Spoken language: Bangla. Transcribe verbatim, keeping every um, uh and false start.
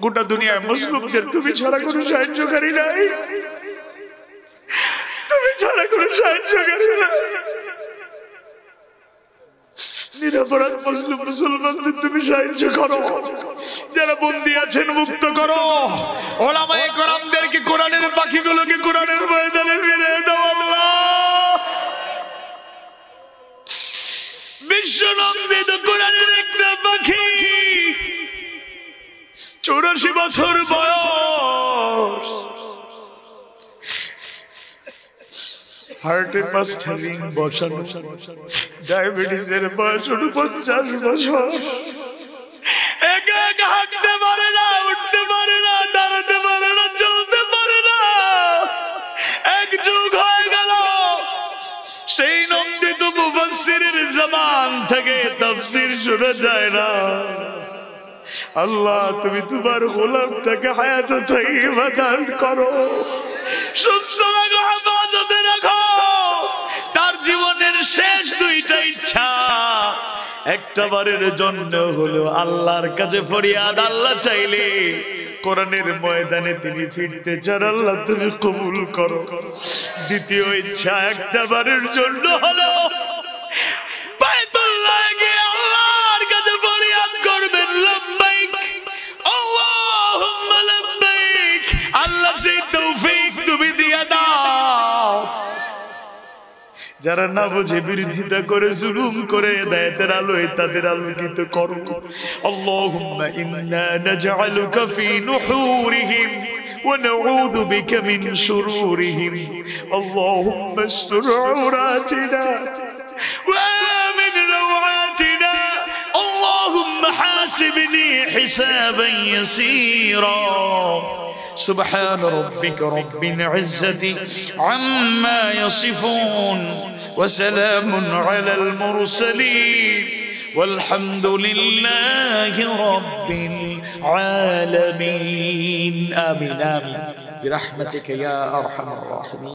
গোটা দুনিয়ায় মুসলিমদের তুমি ছাড়া কোনো সাহায্যকারী নাই, তুমি ছাড়া কোনো সাহায্যকারী নাই। নিরপরাধ মুসলিম মুসলমানদের তুমি সাহায্য করো, যারা বন্দী আছেন মুক্ত করো, ওলামায়ে কেরামদেরকে, কোরআনের পাখিগুলোকে কোরআনের ময়দানে ফিরিয়ে দাও আল্লাহ। বিশ্বনন্দিত কোরআনের একটা পাখি, চৌরাশি বছর বয়স, হার্টের পাঁচটা রিং বসানো, ডায়াবেটিসের বয়স উনপঞ্চাশ বছর, একা একা হাঁটতে পারে না, উঠতে পারে না, দাঁড়াতে পারে না, চলতে পারে না। এক যুগ হয়ে গেল সেই নন্দিত মুফাসসিরের জবান থেকে তাফসীর শোনা যায় না। আল্লাহ তুমি তোমার গোলামটাকে হায়াতে তাইয়্যিবা দান করো, সুস্থ রাখো, হেফাজতে রাখো। তার জীবনের শেষ দুইটা ইচ্ছা একটা বারের জন্য হলো আল্লাহর কাছে ফরিয়াদ, আল্লাহ চাইলে কোরআনের ময়দানে তিনি ফিরতে চান, আল্লাহ তুমি কবুল করো। দ্বিতীয় ইচ্ছা একটা বারের জন্য হলো বাইতুল্লাহ গিয়ে আল্লাহর কাছে ফরিয়াদ করবেন, লাব্বাইক আল্লাহুম্মা লাব্বাইক। আল্লাহ সেই তৌফিক তুমি দিয়ে দাও। যারা না বুঝে বিরোধিতা করে, জুলুম করে, হেদায়েতের আলোয় তাদের আলোকিত করো। আল্লাহুম্মা ইন্না নাজআলুকা ফি নুহুরিহিম ওয়া নাউযু বিকা মিন শুরুরিহিম। আল্লাহুম্মা আস্তুর আওরাতিনা ওয়া আমিন রাওআতিনা। আল্লাহুম্মা হাসিবনি হিসাবান ইয়াসীরা। سبحان ربك رب العزة عما يصفون وسلام على المرسلين والحمد لله رب العالمين. آمين آمين برحمتك يا أرحم الراحمين.